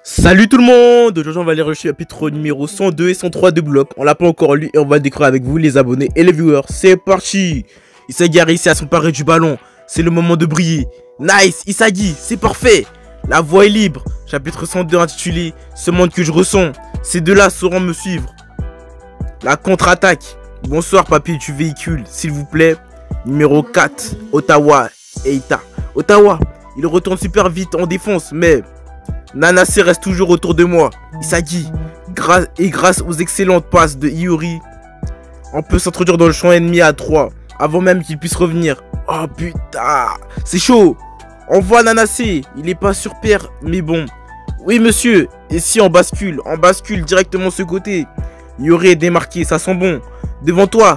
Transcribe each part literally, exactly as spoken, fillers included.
Salut tout le monde! Aujourd'hui on va aller rechercher le chapitre numéro cent deux et cent trois de Block. On l'a pas encore lu et on va le découvrir avec vous les abonnés et les viewers. C'est parti! Isagi a réussi à s'emparer du ballon. C'est le moment de briller. Nice! Isagi, c'est parfait! La voie est libre. Chapitre cent deux intitulé Ce monde que je ressens. Ces deux-là sauront me suivre. La contre-attaque. Bonsoir papier du véhicule, s'il vous plaît. Numéro quatre, Ottawa, Eita. Ottawa, il retourne super vite en défense, mais Nanase reste toujours autour de moi. Isagi, grâce et grâce aux excellentes passes de Iori, on peut s'introduire dans le champ ennemi à trois, avant même qu'il puisse revenir. Oh putain, c'est chaud. On voit Nanase, il est pas sur paire, mais bon. Oui monsieur, et si on bascule, on bascule directement ce côté. Iori est démarqué, ça sent bon. Devant toi,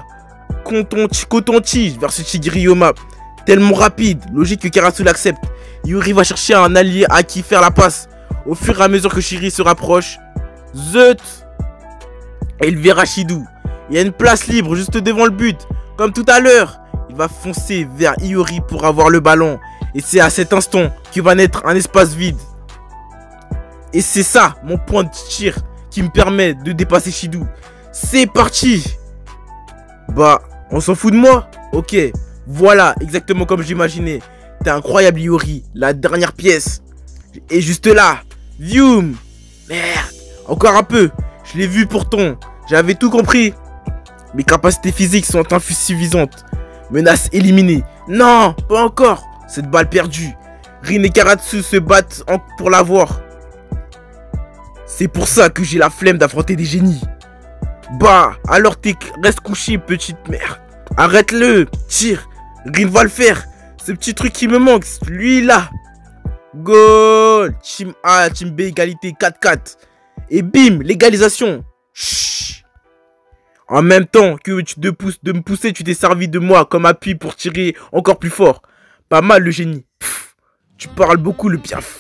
Kotonchi versus Shigiri-Yoma. Tellement rapide, logique que Karasu l'accepte. Iori va chercher un allié à qui faire la passe. Au fur et à mesure que Shiri se rapproche, Zut, et il verra Shido. Il y a une place libre juste devant le but. Comme tout à l'heure, il va foncer vers Iori pour avoir le ballon. Et c'est à cet instant qu'il va naître un espace vide. Et c'est ça, mon point de tir, qui me permet de dépasser Shido. C'est parti. Bah, on s'en fout de moi? Ok, voilà, exactement comme j'imaginais. T'es incroyable Iori, la dernière pièce. Et juste là, Vium. Merde, encore un peu. Je l'ai vu pourtant, j'avais tout compris. Mes capacités physiques sont insuffisantes. Menace éliminée. Non, pas encore. Cette balle perdue. Rin et Karatsu se battent pour l'avoir. C'est pour ça que j'ai la flemme d'affronter des génies. Bah, alors t'es reste couché, petite merde. Arrête-le, tire. Rin va le faire. Ce petit truc qui me manque, lui là. Goal. Team A, Team B, égalité quatre quatre. Et bim, l'égalisation. Chut. En même temps que tu te pousses de me pousser, tu t'es servi de moi comme appui pour tirer encore plus fort. Pas mal le génie. Pff, tu parles beaucoup le piaf.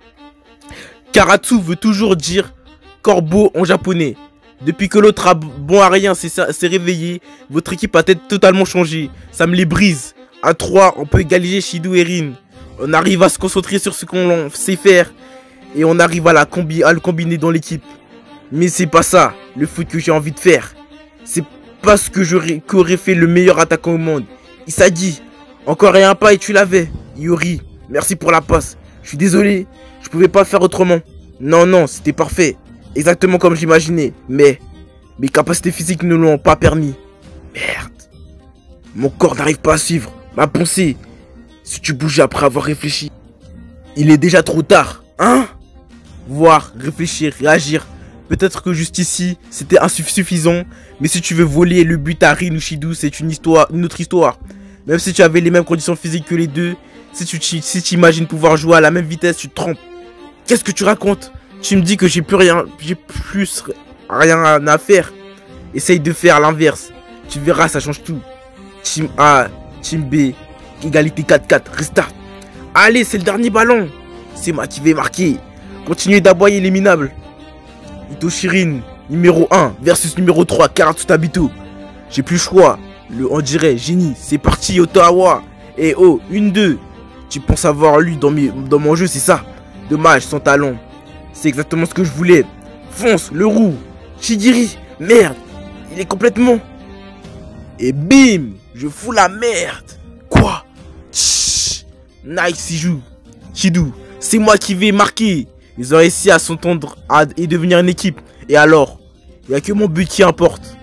Karatsu veut toujours dire corbeau en japonais. Depuis que l'autre a bon à rien s'est réveillé, votre équipe a peut-être totalement changé. Ça me les brise. À trois, on peut égaliser Shido et Rin. On arrive à se concentrer sur ce qu'on sait faire. Et on arrive à, la combi à le combiner dans l'équipe. Mais c'est pas ça, le foot que j'ai envie de faire. C'est pas ce que j'aurais qu'aurait fait le meilleur attaquant au monde. Isagi, encore un pas et tu l'avais. Iori, merci pour la passe. Je suis désolé, je pouvais pas faire autrement. Non, non, c'était parfait. Exactement comme j'imaginais. Mais mes capacités physiques ne l'ont pas permis. Merde. Mon corps n'arrive pas à suivre ma pensée. Si tu bouges après avoir réfléchi, il est déjà trop tard. Hein? Voir, réfléchir, réagir. Peut-être que juste ici, c'était insuffisant. Mais si tu veux voler le but à Rin ou Shido, c'est une histoire, une autre histoire. Même si tu avais les mêmes conditions physiques que les deux, si tu si tu imagines pouvoir jouer à la même vitesse, tu te trompes. Qu'est-ce que tu racontes? Tu me dis que j'ai plus rien, j'ai plus rien à faire. Essaye de faire l'inverse. Tu verras, ça change tout. Team A, Team B, égalité quatre quatre, restart. Allez, c'est le dernier ballon. C'est moi qui vais marquer. Continuez d'aboyer les minables. Itoshirin, numéro un versus numéro trois, Karatsu Tabito. J'ai plus le choix. Le on dirait génie. C'est parti, Ottawa. Et oh, une deux. Tu penses avoir lui dans, mes, dans mon jeu, c'est ça? Dommage, son talent. C'est exactement ce que je voulais. Fonce, le roux. Shigiri, merde. Il est complètement... Et bim, je fous la merde. Quoi? Chut. Nice, il joue. Shido, c'est moi qui vais marquer. Ils ont réussi à s'entendre et devenir une équipe. Et alors? Il n'y a que mon but qui importe.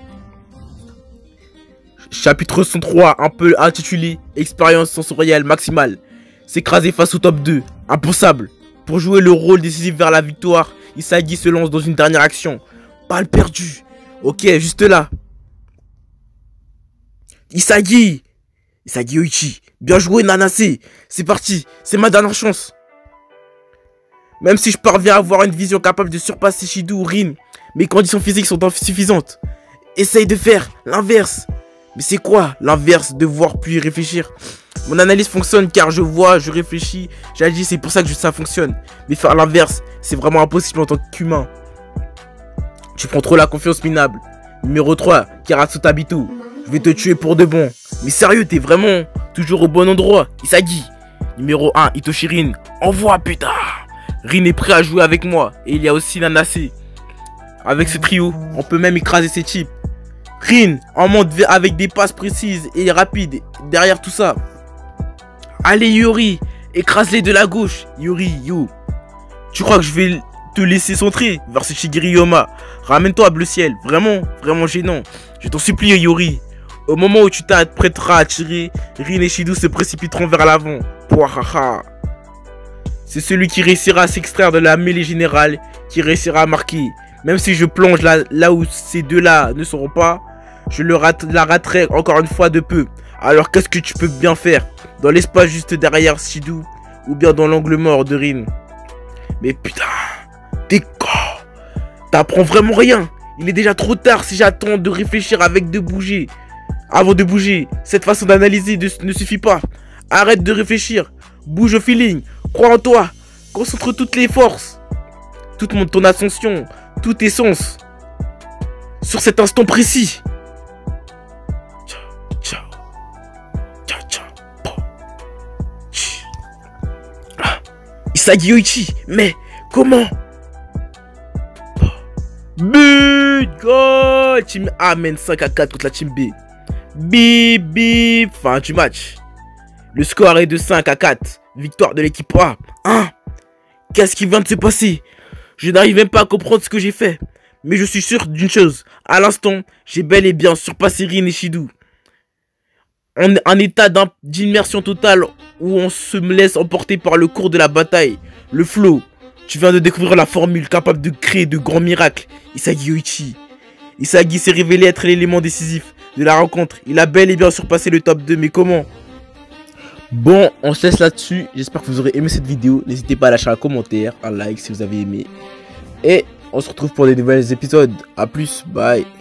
Chapitre cent trois, un peu intitulé Expérience sensorielle maximale. S'écraser face au top deux. Impensable. Pour jouer le rôle décisif vers la victoire, Isagi se lance dans une dernière action. Balle perdue. Ok, juste là. Isagi. Isagi Oichi. Bien joué Nanase. C'est parti. C'est ma dernière chance. Même si je parviens à avoir une vision capable de surpasser Shido ou Rin, mes conditions physiques sont insuffisantes. Essaye de faire l'inverse. Mais c'est quoi l'inverse de voir puis réfléchir? Mon analyse fonctionne car je vois, je réfléchis, j'agis, c'est pour ça que ça fonctionne. Mais faire l'inverse, c'est vraiment impossible en tant qu'humain. Tu prends trop la confiance minable. Numéro trois, Karatsu Tabito. Je vais te tuer pour de bon. Mais sérieux, t'es vraiment toujours au bon endroit. Isagi. Numéro un, Itoshirin. Envoie putain. Rin est prêt à jouer avec moi. Et il y a aussi Nanase. Avec ce trio, on peut même écraser ses types. Rin en monte avec des passes précises et rapides derrière tout ça. Allez Yuri, écrase-les de la gauche. Yuri, yo. Tu crois que je vais te laisser centrer vers ce Shigiri-Yoma? Ramène-toi à bleu ciel. Vraiment, vraiment gênant. Je t'en supplie Yuri. Au moment où tu t'apprêteras à tirer, Rin et Shidou se précipiteront vers l'avant. Pouahaha. C'est celui qui réussira à s'extraire de la mêlée générale qui réussira à marquer. Même si je plonge là, là où ces deux-là ne seront pas, je le rate, la raterai encore une fois de peu. Alors qu'est-ce que tu peux bien faire? Dans l'espace juste derrière Shidou ou bien dans l'angle mort de Rin? Mais putain, t'es con. T'apprends vraiment rien. Il est déjà trop tard si j'attends de réfléchir avec de bouger. Avant de bouger, cette façon d'analyser ne suffit pas. Arrête de réfléchir. Bouge au feeling. Crois en toi. Concentre toutes les forces. Toute mon, ton ascension. Tout tes sens. Sur cet instant précis. Ciao, ciao. Ciao, ciao. Ah, Isagi Yoichi. Mais comment? But. Goal. Team A mène cinq à quatre contre la Team B. Bip bip. Fin du match. Le score est de cinq à quatre. Victoire de l'équipe A. Hein? Qu'est-ce qui vient de se passer? Je n'arrive même pas à comprendre ce que j'ai fait. Mais je suis sûr d'une chose. À l'instant, j'ai bel et bien surpassé Rin et Shidou. En, en état d'immersion totale où on se laisse emporter par le cours de la bataille. Le flow. Tu viens de découvrir la formule capable de créer de grands miracles. Isagi Yoichi. Isagi s'est révélé être l'élément décisif de la rencontre. Il a bel et bien surpassé le top deux. Mais comment? Bon, on se laisse là-dessus. J'espère que vous aurez aimé cette vidéo. N'hésitez pas à lâcher un commentaire, un like si vous avez aimé. Et on se retrouve pour des nouveaux épisodes. A plus, bye.